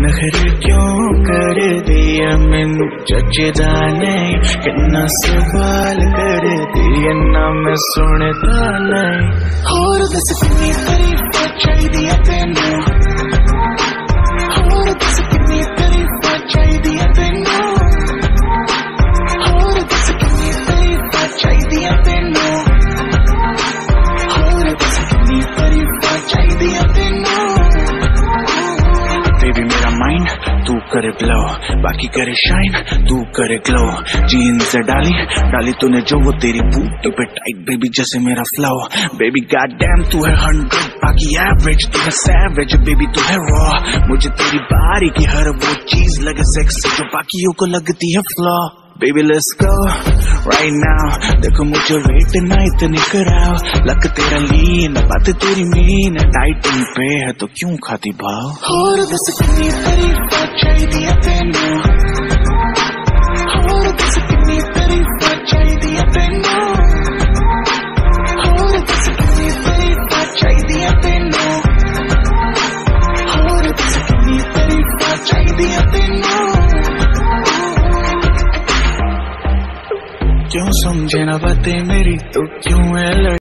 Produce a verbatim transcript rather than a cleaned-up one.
नखरे क्यों कर दिया मैनू जचदा नहीं, कितना सवाल कर दिया ना मैं सुनता नहीं। होर दस कितनी तारीफां चाहिदियां तैनू, होर दस कितनी तारीफां चाहिदियां तैनू, होर दस कितनी तारीफां चाहिदियां तैनू, होर दस कितनी तारीफां चाहिदियां तैनू। बेबी मेरा माइंड तू करे ब्लो, बाकी करे शाइन तू करे ग्लो। जीन्स डाली डाली तूने जो वो तेरी बूटी पे टाइट बेबी जैसे मेरा फ्लो। बेबी गॉड डैम तू है हंड्रेड बाकी एवरेज, तू है सैवेज बेबी तू है रॉ। मुझे तेरी बारी की हर वो चीज लगे सेक्सी जो बाकियों को लगती है flaw. Baby let's go right now, देखो मुझे वेट ना इतनी कराओ। लक तेरा लीन बात तेरी मीन, डाइटिंग पे है तो क्यों खाती भाव। होर दस कितनी तारीफां चाहिदियां तैनू, होर दस कितनी तारीफां चाहिदियां तैनू, होर दस कितनी तारीफां चाहिदियां तैनू, होर दस कितनी तारीफां चाहिदियां तैनू। क्यों समझे ना बातें मेरी, तो क्यों है